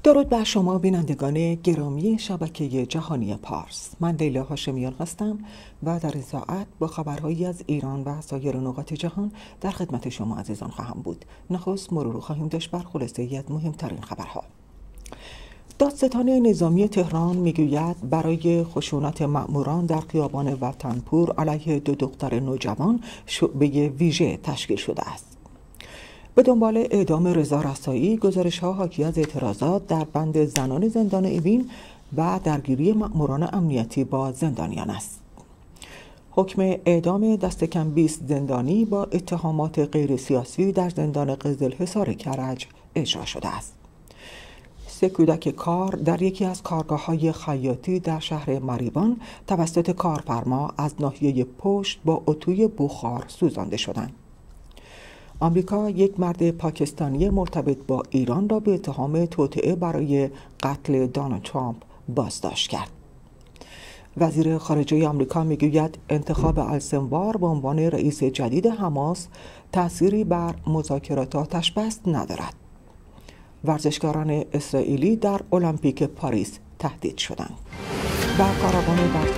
درود بر شما بینندگان گرامی شبکه جهانی پارس. من لیلا هاشمیان هستم و در این ساعت با خبرهایی از ایران و سایر نقاط جهان در خدمت شما عزیزان خواهم بود. نخست مرور خواهیم داشت بر خلاصه‌ای از مهمترین خبرها. دادستان نظامی تهران میگوید برای خشونت مأموران در خیابان وطنپور علیه 2 دختر نوجوان شعبه ویژه تشکیل شده است. به دنبال اعدام رضا رسایی، گزارش‌ها حاکی از اعتراضات در بند زنان زندان اوین و درگیری مأموران امنیتی با زندانیان است. حکم اعدام دست کم 20 زندانی با اتهامات غیر سیاسی در زندان قزلحصار کرج اجرا شده است. 3 کودک کار در یکی از کارگاه‌های خیاطی در شهر مریوان توسط کارفرما از ناحیه پشت با اتوی بخار سوزانده شدند. آمریکا یک مرد پاکستانی مرتبط با ایران را به اتهام توطئه برای قتل دونالد ترامپ بازداشت کرد. وزیر خارجه آمریکا میگوید انتخاب السنوار به عنوان رئیس جدید حماس تأثیری بر مذاکرات آتش بس ندارد. ورزشکاران اسرائیلی در المپیک پاریس تهدید شدند. و کاروان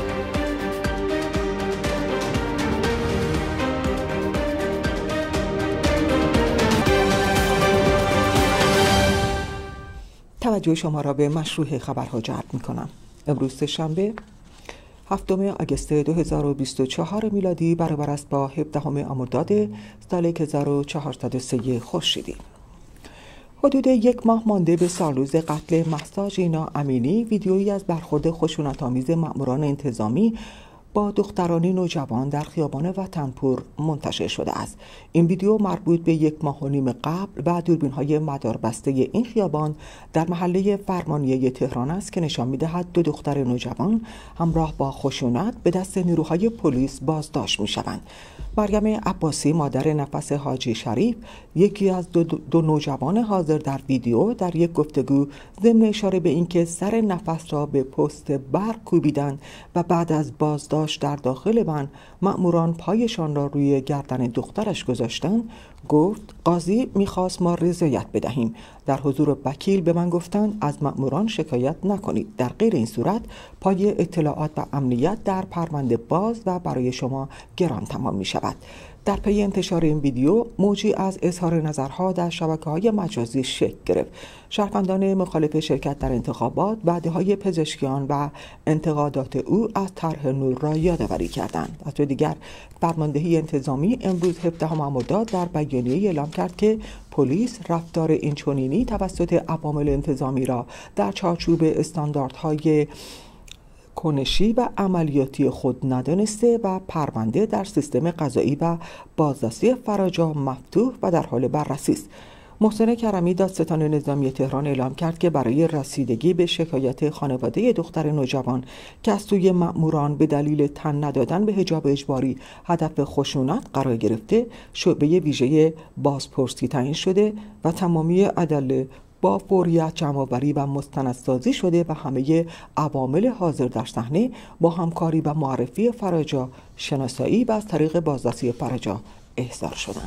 توجه شما را به مشروع خبرها جلب می‌کنم. امروز سه‌شنبه 7 آگوست 2024 میلادی برابر است با 17 مرداد سال 1403 خورشیدی. حدود 1 ماه مانده به سالروز قتل مهسا ژینا امینی، ویدیویی از برخورد خشونت‌آمیز مأموران انتظامی با دختران نوجوان در خیابان وطنپور منتشر شده است. این ویدیو مربوط به 1.5 ماه قبل و دوربین‌های مداربسته این خیابان در محله فرمانیه تهران است که نشان می‌دهد 2 دختر نوجوان همراه با خشونت به دست نیروهای پلیس بازداشت می‌شوند. مریم عباسی، مادر نفس حاجی شریف، یکی از دو نوجوان حاضر در ویدیو، در یک گفتگو ضمن اشاره به اینکه سر نفس را به پست برق کوبیدند و بعد از بازداشت در داخل من مأموران پایشان را روی گردن دخترش گذاشتند، گفت قاضی میخواست ما رضایت بدهیم. در حضور وکیل به من گفتند از مأموران شکایت نکنید، در غیر این صورت پای اطلاعات و امنیت در پرونده باز و برای شما گران تمام می شود. در پی انتشار این ویدیو موجی از اظهار نظرها در شبکه‌های مجازی شکل گرفت. شهروندان مخالف شرکت در انتخابات وعده‌های پزشکیان و انتقادات او از طرح نور را یادآوری کردند. از سوی دیگر فرماندهی انتظامی امروز 17 مرداد در بیانیه‌ای اعلام کرد که پلیس رفتار اینچنینی توسط عوامل انتظامی را در چارچوب استانداردهای کنشی و عملیاتی خود ندانسته و پرونده در سیستم قضایی و بازرسی فراجا مفتوح و در حال بررسی است. محسن کرمی، دادستان نظامی تهران، اعلام کرد که برای رسیدگی به شکایت خانواده دختر نوجوان که از سوی مأموران به دلیل تن ندادن به حجاب اجباری هدف خشونت قرار گرفته، شعبه ویژه بازپرسی تعیین شده و تمامی ادله با فوریت جمع‌آوری و مستندسازی شده و همه عوامل حاضر در صحنه با همکاری و معرفی فراجا شناسایی و از طریق بازرسی فراجا احضار شدند.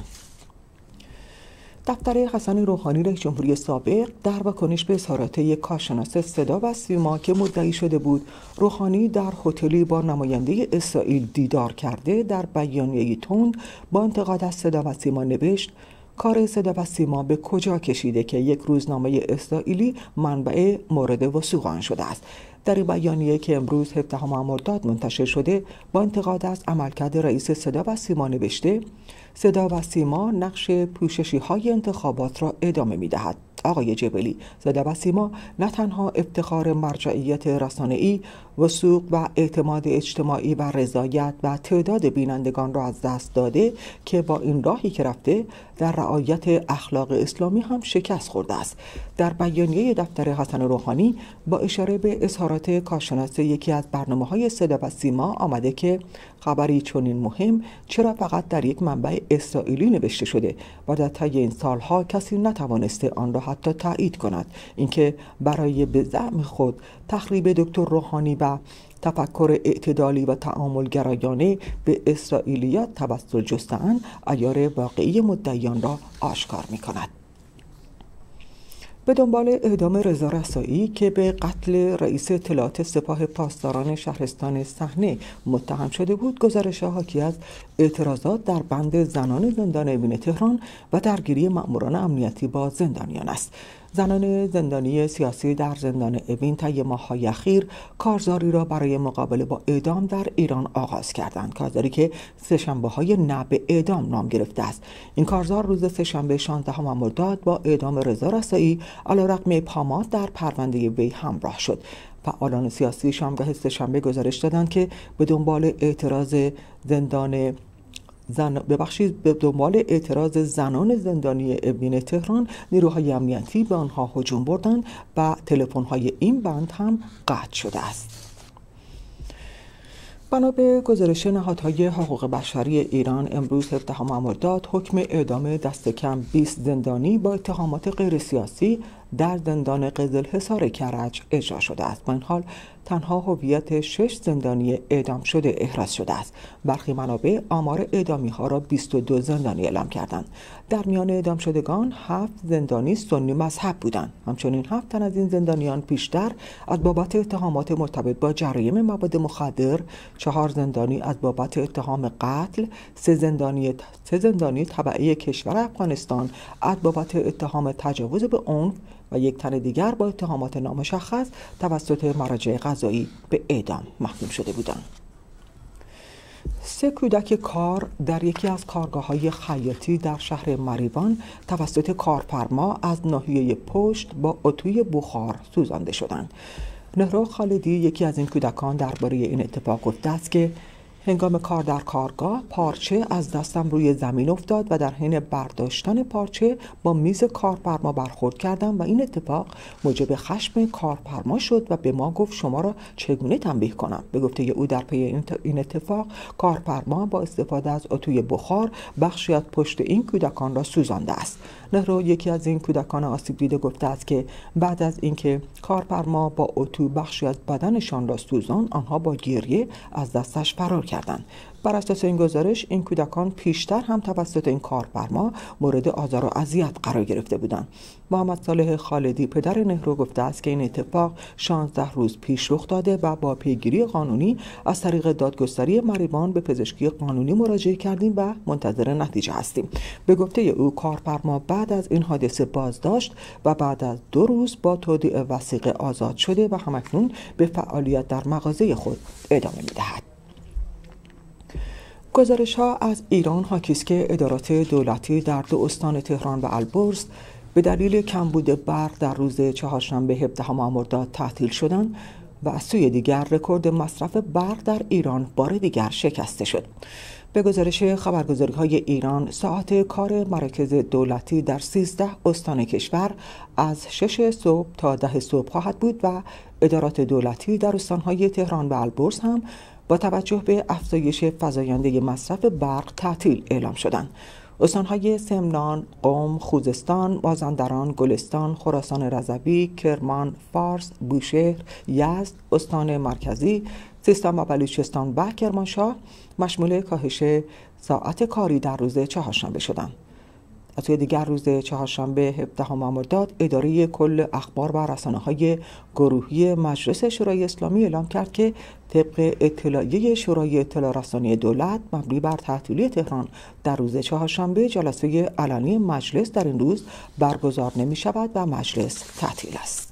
دفتر حسن روحانی رئیس جمهوری سابق در واکنش به اظهارات یک کارشناس صدا و سیما که مدعی شده بود روحانی در هتلی با نماینده اسرائیل دیدار کرده، در بیانیه‌ای تند با انتقاد از صدا و سیما نوشت کار صدا و سیما به کجا کشیده که یک روزنامه اسرائیلی منبع مورد وثوق آن شده است. در این بیانیه که امروز 17 مرداد منتشر شده با انتقاد از عملکرد رئیس صدا و سیما نوشته صدا و سیما نقش پوششی های انتخابات را ادامه می دهد. آقای جبلی، صدا و سیما نه تنها افتخار مرجعیت رسانه‌ای، وثوق و اعتماد اجتماعی و رضایت و تعداد بینندگان را از دست داده که با این راهی که رفته در رعایت اخلاق اسلامی هم شکست خورده است. در بیانیه دفتر حسن روحانی با اشاره به اظهارات کارشناس یکی از برنامه‌های صدا و سیما آمده که خبری چنین مهم چرا فقط در یک منبع اسرائیلی نوشته شده و در طی این سالها کسی نتوانسته آن را حتی تایید کند. اینکه برای به زعم خود تخریب دکتر روحانی و تفکر اعتدالی و تعامل گرایانه به اسرائیلیات توسل جسته‌اند عیار واقعی مدعیان را آشکار می کند. به دنبال اعدام رضا رسایی که به قتل رئیس اطلاعات سپاه پاسداران شهرستان صحنه متهم شده بود، گزارش‌ها حاکی از اعتراضات در بند زنان زندان اوین تهران و درگیری مأموران امنیتی با زندانیان است. زنان زندانی سیاسی در زندان اوین طی ماه‌های اخیر کارزاری را برای مقابله با اعدام در ایران آغاز کردند، کارزاری که سه‌شنبه‌های نه به اعدام نام گرفته است. این کارزار روز سه‌شنبه 16 مرداد با اعدام رضا رسایی علیرغم ابهامات در پرونده وی همراه شد. فعالان سیاسی شامگاه سه‌شنبه گزارش دادند که به دنبال اعتراض زنان زندانی اوین تهران نیروهای امنیتی به آنها هجوم بردند و تلفن‌های این بند هم قطع شده است. بنا به گزارش نهادهای حقوق بشری ایران، امروز 17 مرداد حکم اعدام دست کم 20 زندانی با اتهامات غیر سیاسی در زندان قزلحصار کرج اجرا شده است. با این حال تنها هویت 6 زندانی اعدام شده احراز شده است. برخی منابع آمار اعدامی ها را 22 زندانی اعلام کردند. در میان اعدام شدگان 7 زندانی سنی مذهب بودند. همچنین 7 تن از این زندانیان پیشتر از بابت اتهامات مرتبط با جرایم مواد مخدر، 4 زندانی از بابت اتهام قتل، 3 زندانی تبعه کشور افغانستان از بابت اتهام تجاوز به عنف و 1 تن دیگر با اتهامات نامشخص توسط مراجع قضایی به اعدام محکوم شده بودند. 3 کودک کار در یکی از کارگاه‌های خیاطی در شهر مریوان توسط کارفرما از ناحیه پشت با اتوی بخار سوزانده شدند. نهرو خالدی، یکی از این کودکان، درباره این اتفاق گفته است که هنگام کار در کارگاه پارچه از دستم روی زمین افتاد و در حین برداشتن پارچه با میز کارفرما برخورد کردم و این اتفاق موجب خشم کارفرما شد و به ما گفت شما را چگونه تنبیه کنم. به گفته او در پی این اتفاق کارفرما با استفاده از اتوی بخار بخشی از پشت این کودکان را سوزانده است. نهرو، یکی از این کودکان آسیب دیده، گفته است که بعد از اینکه کارفرما با اتو بخشی از بدنشان را سوزاند، آنها با گریه از دستش فرار کردند. بر اساس این گزارش این کودکان پیشتر هم توسط این کارفرما مورد آزار و اذیت قرار گرفته بودند. محمد صالح خالدی، پدر نهرو، گفته است که این اتفاق 16 روز پیش رخ داده و با پیگیری قانونی از طریق دادگستری مریوان به پزشکی قانونی مراجعه کردیم و منتظر نتیجه هستیم. به گفته او کارفرما بعد از این حادثه بازداشت و بعد از 2 روز با تودیع وثیقه آزاد شده و همکنون به فعالیت در مغازه خود ادامه می‌دهد. گزارش‌ها از ایران حاکی است که ادارات دولتی در 2 استان تهران و البرز به دلیل کمبود برق در روز چهارشنبه 17 مرداد تعطیل شدند و از سوی دیگر رکورد مصرف برق در ایران بار دیگر شکسته شد. به گزارش خبرگزاری‌های ایران، ساعات کار مراکز دولتی در 13 استان کشور از 6 صبح تا 10 صبح خواهد بود و ادارات دولتی در استان‌های تهران و البرز هم با توجه به افزایش فزاینده مصرف برق تعطیل اعلام شدند. استان‌های سمنان، قم، خوزستان، مازندران، گلستان، خراسان رضوی، کرمان، فارس، بوشهر، یزد، استان مرکزی، سیستان و بلوچستان و کرمانشاه مشمول کاهش ساعت کاری در روز چهارشنبه شدند. از سوی دیگر روز چهارشنبه 17 مرداد اداره کل اخبار و رسانه‌های گروهی مجلس شورای اسلامی اعلام کرد که طبق اطلاعیه شورای اطلاع رسانی دولت مبنی بر تعطیلی تهران در روز چهارشنبه جلسه علنی مجلس در این روز برگزار نمی‌شود و مجلس تعطیل است.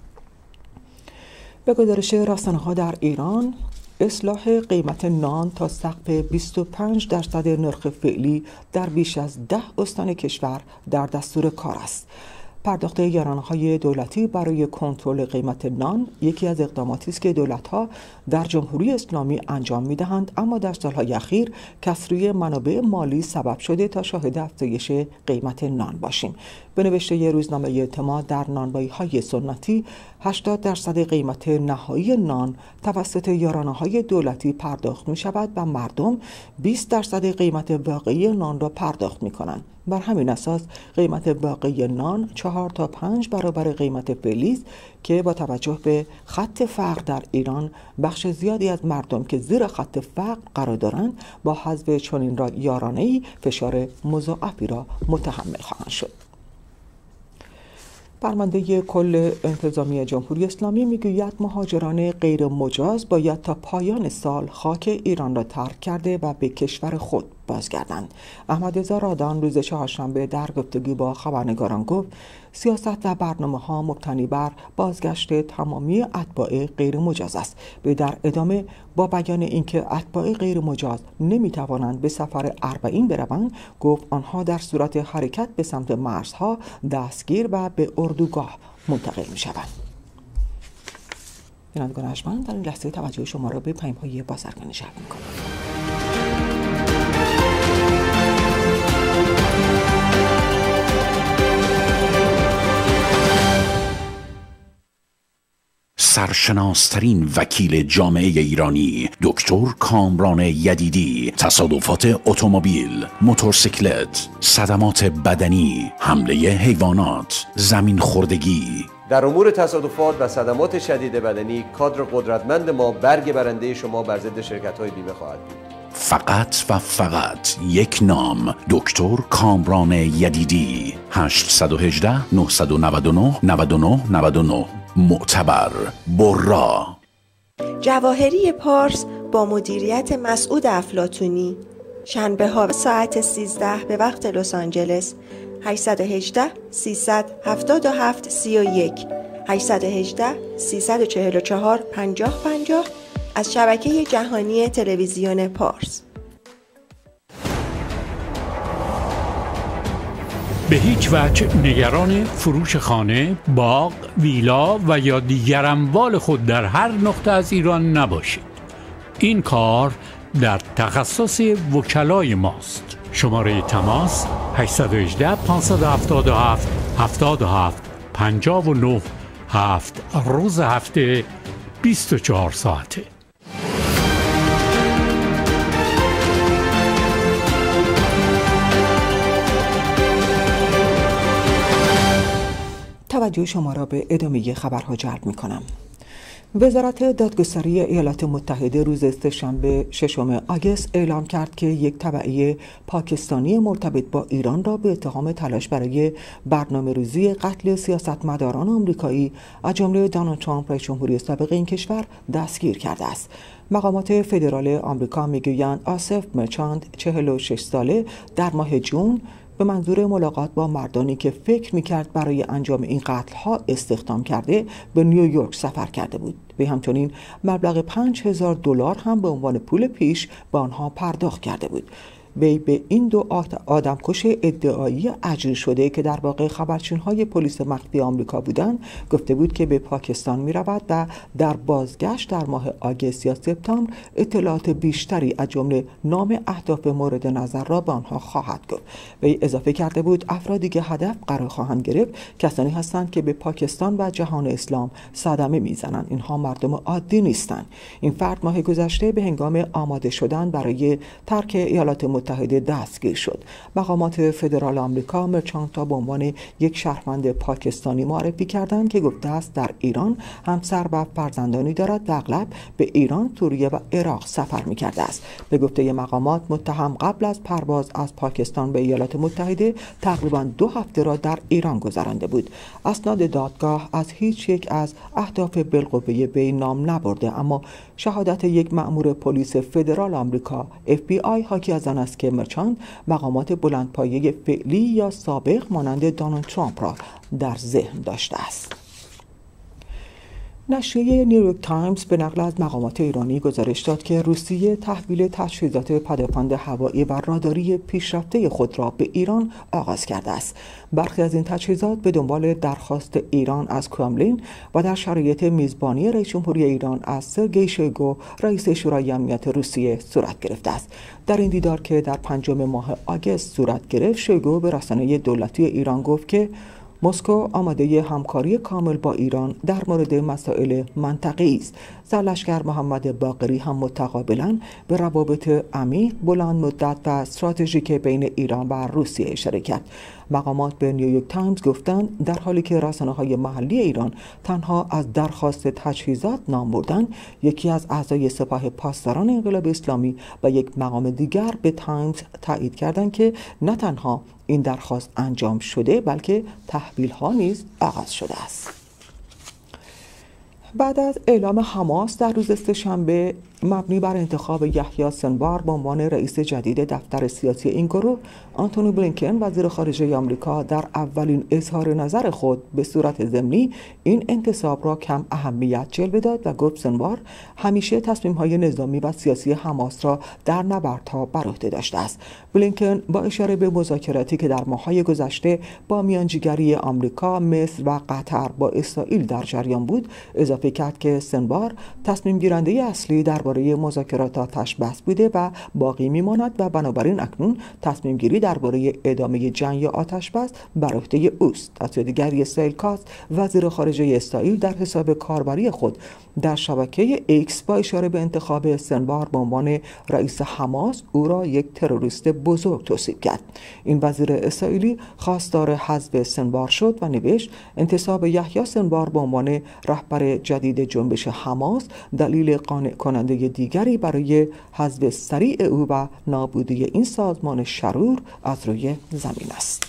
به گزارش رسانه‌ها در ایران، اصلاح قیمت نان تا سقف 25% نرخ فعلی در بیش از 10 استان کشور در دستور کار است. پرداخت یارانه‌های دولتی برای کنترل قیمت نان یکی از اقداماتی است که دولت‌ها در جمهوری اسلامی انجام می‌دهند، اما در سال‌های اخیر کسری منابع مالی سبب شده تا شاهد افزایش قیمت نان باشیم. به نوشته روزنامه اعتماد، در نانوایی‌های سنتی 80% قیمت نهایی نان توسط یارانه‌های دولتی پرداخت می‌شود و مردم 20% قیمت واقعی نان را پرداخت می‌کنند. بر همین اساس قیمت واقعی نان 4 تا 5 برابر قیمت فعلی است که با توجه به خط فقر در ایران بخش زیادی از مردم که زیر خط فقر قرار دارند با حذف چنین یارانه‌ای فشار مضاعفی را متحمل خواهند شد. فرمانده کل انتظامی جمهوری اسلامی میگوید مهاجران غیر مجاز باید تا پایان سال خاک ایران را ترک کرده و به کشور خود بازگردند. احمد زارادان روز چهارشنبه در گفتگو با خبرنگاران گفت سیاست و برنامه‌ها مبتنی بر بازگشت تمامی اتباع غیر مجاز است. به در ادامه با بیان اینکه اتباع غیر مجاز نمیتوانند به سفر اربعین بروند، گفت آنها در صورت حرکت به سمت مرزها دستگیر و به اردوگاه منتقل می‌شوند. بینندگان ارجمند، در این لحظه توجه شما را به پیام‌های بازرگانی جلب می‌کنم. سرشناسترین وکیل جامعه ایرانی دکتر کامران یدیدی، تصادفات اتومبیل، موتورسیکلت، صدمات بدنی، حمله حیوانات، زمین خوردگی. در امور تصادفات و صدمات شدید بدنی کادر قدرتمند ما برگ برنده شما بر ضد شرکت‌های بیمه خواهد بود. فقط و فقط یک نام، دکتر کامران یدیدی. 818 999 99 99. معتبر، برا. جواهری پارس با مدیریت مسعود افلاطونی، شنبه ها ساعت 13 به وقت لس آنجلس. 818 377 31 818 344 5050 از شبکه جهانی تلویزیون پارس. به هیچ وجه نگران فروش خانه، باغ، ویلا و یا دیگر اموال خود در هر نقطه از ایران نباشید. این کار در تخصص وکلای ماست. شماره تماس 818 577 77 59 7 روز هفته 24 ساعته. توجه شما را به ادامه خبرها جلب می کنم. وزارت دادگستری ایالات متحده روز سه‌شنبه 6 آگوست اعلام کرد که یک تبعیه پاکستانی مرتبط با ایران را به اتهام تلاش برای برنامه‌ریزی قتل سیاستمداران آمریکایی از جمله دونالد ترامپ رئیس جمهوری سابق این کشور دستگیر کرده است. مقامات فدرال آمریکا میگویند آصف مرچاند 46 ساله در ماه جون به منظور ملاقات با مردانی که فکر می‌کرد برای انجام این قتل‌ها استخدام کرده به نیویورک سفر کرده بود. و همچنین مبلغ $5000 هم به عنوان پول پیش به آنها پرداخت کرده بود. وی به این دو آدمکش ادعایی اجری شده که در واقع خبرچین‌های پلیس مخفی آمریکا بودند گفته بود که به پاکستان می‌رود و در بازگشت در ماه آگوست یا سپتامبر اطلاعات بیشتری از جمله نام اهداف مورد نظر را به آنها خواهد گفت. وی اضافه کرده بود افرادی که هدف قرار خواهند گرفت کسانی هستند که به پاکستان و جهان اسلام صدمه می‌زنند. اینها مردم عادی نیستند. این فرد ماه گذشته به هنگام آماده شدن برای ترک ایالات متحده دستگیر شد. مقامات فدرال آمریکا مرچاند را به عنوان یک شهروند پاکستانی معرفی کردند که گفته است در ایران همسر و فرزندانی دارد و اغلب به ایران، سوریه و عراق سفر می‌کرده است. به گفته مقامات متهم قبل از پرواز از پاکستان به ایالات متحده تقریباً 2 هفته را در ایران گذرانده بود. اسناد دادگاه از هیچ یک از اهداف بالقوه وی نام نبرده، اما شهادت یک مأمور پلیس فدرال آمریکا FBI حاکی از آن است که مرچاند مقامات بلندپایه فعلی یا سابق مانند دونالد ترامپ را در ذهن داشته است. نشریه نیویورک تایمز به نقل از مقامات ایرانی گزارش داد که روسیه تحویل تجهیزات پدافند هوایی و راداری پیشرفته خود را به ایران آغاز کرده است. برخی از این تجهیزات به دنبال درخواست ایران از کرملین و در شرایط میزبانی رئیس جمهوری ایران از سرگئی شویگو رئیس شورای امنیت روسیه صورت گرفته است. در این دیدار که در 5 ماه آگوست صورت گرفت، شویگو به رسانه دولتی ایران گفت که مسکو آماده همکاری کامل با ایران در مورد مسائل منطقه‌ای است. سرلشکر محمد باقری هم متقابلاً به روابط عمیق، بلند مدت و استراتژیک بین ایران و روسیه اشاره کرد. مقامات به نیویورک تایمز گفتند در حالی که رسانه‌های محلی ایران تنها از درخواست تجهیزات نام بردند، یکی از اعضای سپاه پاسداران انقلاب اسلامی و یک مقام دیگر به تایمز تایید کردند که نه تنها این درخواست انجام شده بلکه تحویل‌ها نیز آغاز شده است. بعد از اعلام حماس در روز سه‌شنبه مبنی بر انتخاب یحیی سنوار به عنوان رئیس جدید دفتر سیاسی این گروه، آنتونی بلینکن وزیر خارجه آمریکا در اولین اظهار نظر خود به صورت ضمنی این انتصاب را کم اهمیت جلوه داد و گفت سنوار همیشه تصمیم‌های نظامی و سیاسی حماس را در نبردها بر عهده داشته است. بلینکن با اشاره به مذاکراتی که در ماه‌های گذشته با میانجیگری آمریکا، مصر و قطر با اسرائیل در جریان بود، اضافه کرد که سنوار تصمیم گیرنده اصلی درباره مذاکرات آتش بس بوده و باقی میماند و بنابراین اکنون تصمیم گیری درباره ادامه جنگ یا آتش بس بر عهده اوست. از سوی دیگر اسرائیل کاتز وزیر خارجه اسرائیل در حساب کاربری خود در شبکه ایکس با اشاره به انتخاب سنوار به عنوان رئیس حماس او را یک تروریست بزرگ توصیف کرد. این وزیر اسرائیلی خواستار حذف سنوار شد و نوشت انتصاب یحیی سنوار به عنوان رهبر جدید جنبش حماس دلیل قانع کننده دیگری برای حذف سریع او و نابودی این سازمان شرور از روی زمین است.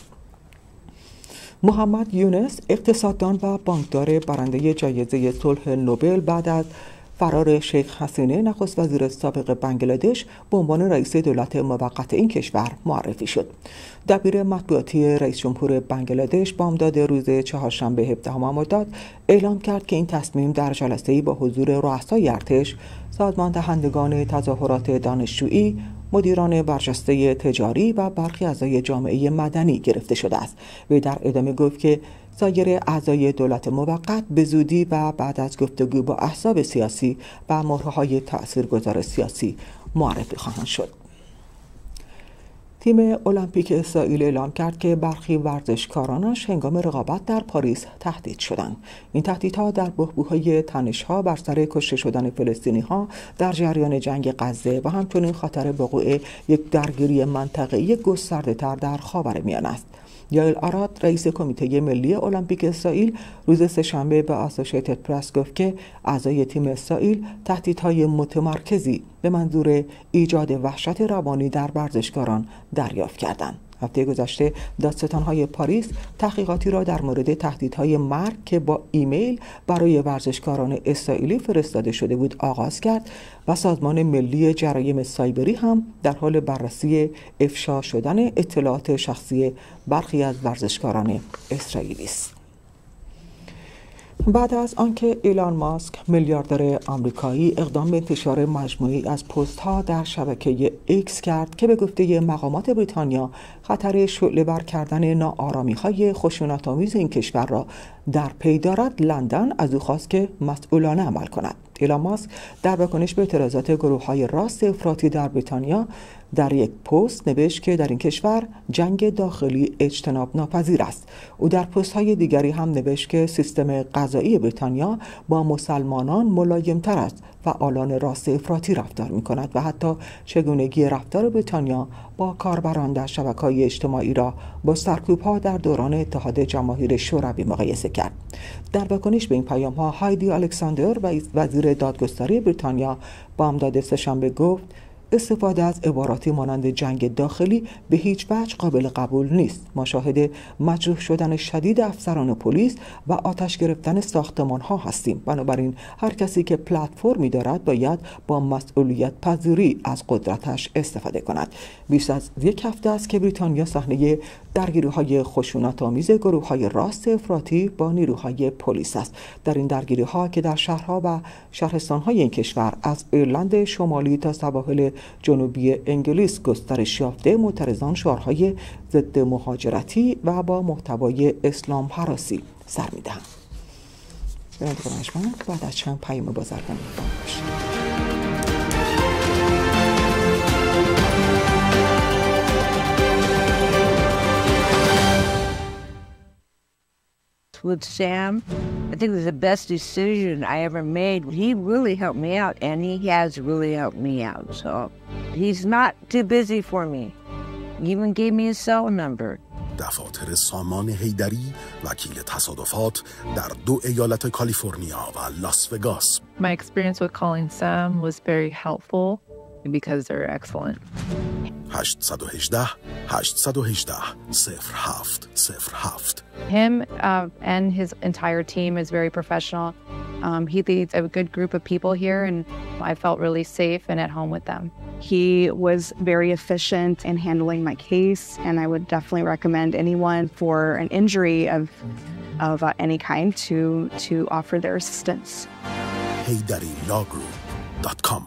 محمد یونس، اقتصاددان و بانکدار برنده جایزه صلح نوبل، بعد از فرار شیخ حسینه نخست وزیر سابق بنگلادش به عنوان رئیس دولت موقت این کشور معرفی شد. دبیر مطبوعاتی رئیس جمهور بنگلادش بامداد روز چهارشنبه 17 مرداد اعلام کرد که این تصمیم در جلسه‌ای با حضور رؤسای ارتش، سازمان دهندگان تظاهرات دانشجویی، مدیران برجسته تجاری و برخی اعضای جامعه مدنی گرفته شده است. وی در ادامه گفت که سایر اعضای دولت موقت به زودی و بعد از گفتگو با احزاب سیاسی و مهره‌های تأثیرگذار سیاسی معرفی خواهند شد. تیم المپیک اسرائیل اعلام کرد که برخی ورزشکارانش هنگام رقابت در پاریس تهدید شدند. این تهدیدها در بحبوحه تنش‌ها بر سر کشته شدن فلسطینی‌ها در جریان جنگ غزه و همچنین خطر وقوع یک درگیری منطقه‌ای گسترده‌تر در خاورمیانه است. یائل آراد، رئیس کمیته ملی المپیک اسرائیل، روز سه‌شنبه به اسوسییتد پرس گفت که اعضای تیم اسرائیل تهدیدهای متمرکزی به منظور ایجاد وحشت روانی در ورزشکاران دریافت کردند. هفته گذشته دادستان‌های پاریس تحقیقاتی را در مورد تهدیدهای مرگ که با ایمیل برای ورزشکاران اسرائیلی فرستاده شده بود آغاز کرد و سازمان ملی جرایم سایبری هم در حال بررسی افشا شدن اطلاعات شخصی برخی از ورزشکاران اسرائیلی است. بعد از آنکه ایلان ماسک میلیاردر آمریکایی اقدام به انتشار مجموعی از پست‌ها در شبکه ایکس کرد که به گفته مقامات بریتانیا خطر شعله‌ور کردن ناآرامی‌های خشونت‌آمیز این کشور را در پی دارد، لندن از او خواست که مسئولانه عمل کند. ایلان ماسک در واکنش به اعتراضات گروه‌های راست افراطی در بریتانیا در یک پست نوشت که در این کشور جنگ داخلی اجتناب ناپذیر است. او در پست‌های دیگری هم نوشت که سیستم قضایی بریتانیا با مسلمانان ملایم‌تر از فعالان راست افراطی رفتار می‌کند و حتی چگونگی رفتار بریتانیا با کاربران در شبکه‌های اجتماعی را با سرکوب‌ها در دوران اتحاد جماهیر شوروی مقایسه کرد. در واکنش به این پیام‌ها، هایدی الکساندر وزیر دادگستری بریتانیا بامداد سه‌شنبه گفت استفاده از عباراتی مانند جنگ داخلی به هیچ وجه قابل قبول نیست. ما شاهد مجروح شدن شدید افسران پلیس و آتش گرفتن ساختمان‌ها هستیم. بنابراین هر کسی که پلتفرمی دارد باید با مسئولیت پذیری از قدرتش استفاده کند. بیش از یک هفته است که بریتانیا صحنه درگیری‌های خشونت‌آمیز گروه‌های راست افراطی با نیروهای پلیس است. در این درگیری‌ها که در شهرها و شهرستان‌های این کشور از ایرلند شمالی تا سواحل جنوبی انگلیس گسترش یافته، معترضان شعارهای ضد مهاجرتی و با محتوای اسلام هراسی سر می‌دهند. بعد از چند پیام بازرگانی باشید. With Sam, I think it was the best decision I ever made. He really helped me out, and he has really helped me out. So he's not too busy for me. He even gave me his cell number. دفاتر سامان حیدری وکیل تصادفات در 2 ایالت کالیفرنیا و لاس وگاس. My experience with calling Sam was very helpful because they're excellent. 818 818 0707. Him and his entire team is very professional. He leads a good group of people here, and I felt really safe and at home with them. He was very efficient in handling my case, and I would definitely recommend anyone for an injury of any kind to offer their assistance. HeyDaddyLawGroup.com.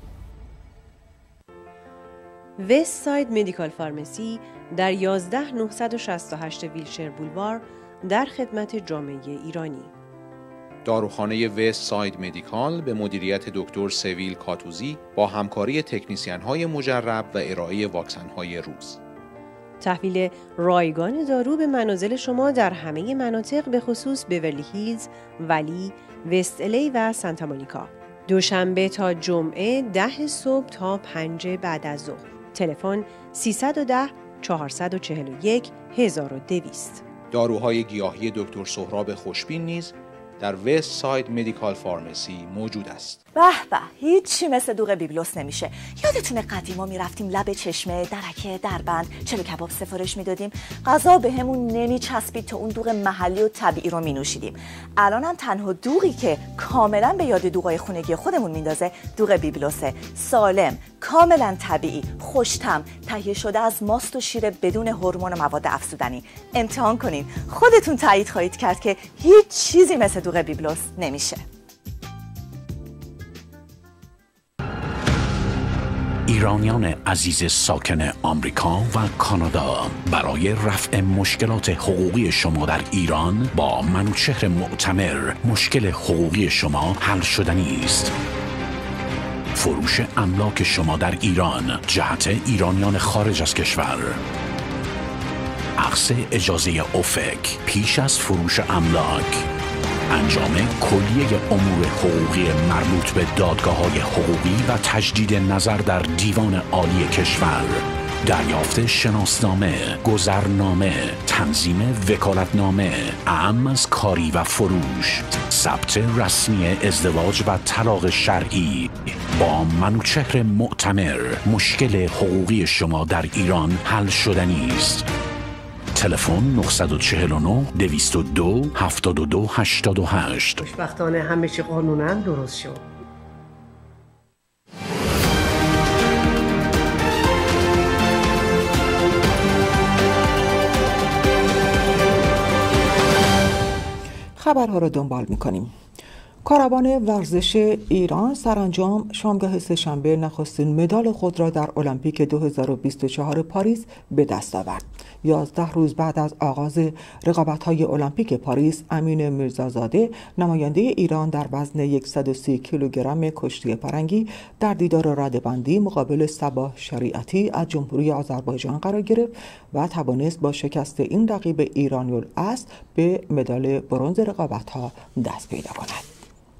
وست ساید مدیکال فارمسی در 11968 ویلشر بولوار در خدمت جامعه ایرانی. داروخانه وست ساید مدیکال به مدیریت دکتر سویل کاتوزی با همکاری تکنیسیان‌های مجرب و ارائه واکسن‌های روز. تحویل رایگان دارو به منازل شما در همه مناطق به خصوص بیورلی هیلز، ولی، وست الی و سانتا مونیکا. دوشنبه تا جمعه 10 صبح تا 5 بعد از ظهر. تلفن 310 441 1200. داروهای گیاهی دکتر سهراب خوشبین نیز در وست ساید مدیکال فارمسی موجود است. به به، هیچی مثل دوغ بیبلوس نمیشه. یادتونه قدیما میرفتیم لب چشمه، درکه، دربند، چلو کباب سفارش میدادیم، غذا بهمون نمیچسبید تا اون دوغ محلی و طبیعی رو مینوشیدیم. الانم تنها دوغی که کاملا به یاد دوغای خونگی خودمون میندازه دوغ بیبلوسه. سالم، کاملا طبیعی، خوش‌طعم، تهیه شده از ماست و شیر بدون هورمون و مواد افزودنی. امتحان کنین، خودتون تایید خواهید کرد که هیچ چیزی مثل دوغ بیبلوس نمیشه. ایرانیان عزیز ساکن آمریکا و کانادا، برای رفع مشکلات حقوقی شما در ایران با منوچهر معتمر مشکل حقوقی شما حل شدنی است. فروش املاک شما در ایران جهت ایرانیان خارج از کشور، اخذ اجازه اوفک پیش از فروش املاک، انجام کلیه امور حقوقی مربوط به دادگاه‌های حقوقی و تجدید نظر در دیوان عالی کشور، دریافت شناسنامه، گذرنامه، تنظیم وکالتنامه، اعم از کاری و فروش، ثبت رسمی ازدواج و طلاق شرعی. با منوچهر معتمر مشکل حقوقی شما در ایران حل شدنی است. تلفن 949 202 72 88. خوشبختانه همه چی قانونا درست شد. خبرها را دنبال می‌کنیم. کاروان ورزش ایران سرانجام شامگاه سه‌شنبه نخستین مدال خود را در المپیک 2024 پاریس به دست آورد. 11 روز بعد از آغاز رقابت‌های المپیک پاریس، امین میرزازاده نماینده ایران در وزن 130 کیلوگرم کشتی پرنگی در دیدار رده‌بندی مقابل صباح شریعتی از جمهوری آذربایجان قرار گرفت و توانست با شکست این رقیب ایرانی‌الاصل به مدال برنز رقابت‌ها دست پیدا کند.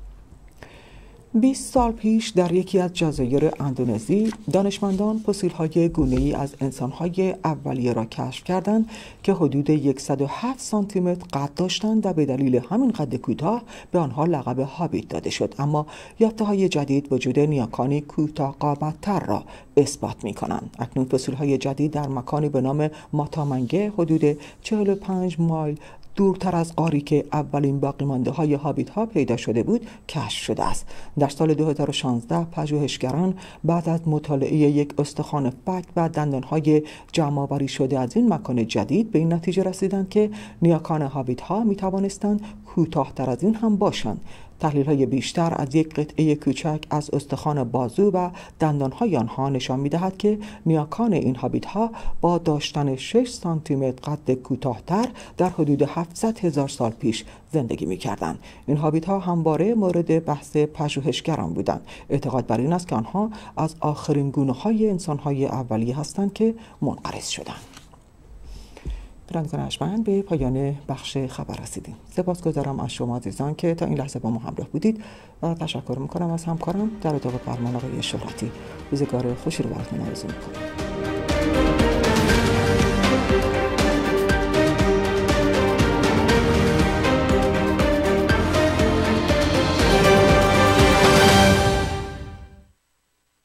20 سال پیش در یکی از جزایر اندونزی دانشمندان فسیل‌های گونه‌ای از انسان‌های اولیه را کشف کردند که حدود 107 سانتی متر قد داشتند و به دلیل همین قد کوتاه به آنها لقب هابیت داده شد. اما یافته‌های جدید وجود نیاکانی کوتاه‌قامت‌تر را اثبات می‌کنند. اکنون فسیل‌های جدید در مکانی به نام ماتامنگه حدود 45 مایل دورتر از غاری که اولین باقیمانده‌های هابیت‌ها پیدا شده بود کشف شده است. در سال 2016 پژوهشگران بعد از مطالعه یک استخوان فک و دندان‌های جمع‌آوری شده از این مکان جدید به این نتیجه رسیدند که نیاکان هابیت‌ها می‌توانستند کوتاه‌تر از این هم باشند. تحلیل‌های بیشتر از یک قطعه کوچک از استخوان بازو و دندان‌های آنها نشان می‌دهد که نیاکان این هابیت‌ها با داشتن 6 سانتی متر قد کوتاه‌تر در حدود 700,000 سال پیش زندگی می‌کردند. این هابیت‌ها همواره مورد بحث پژوهشگران بودند. اعتقاد بر این است که آنها از آخرین گونه‌های انسان‌های اولیه هستند که منقرض شدند. بینندگان ارجمند، به پایان بخش خبر رسیدیم. سپاسگزارم از شما عزیزان که تا این لحظه با ما همراه بودید و تشکر میکنم از همکارم در اتاق فرمان آقای شهرتی. روزگار خوشی رو براتون آرزو میکنم.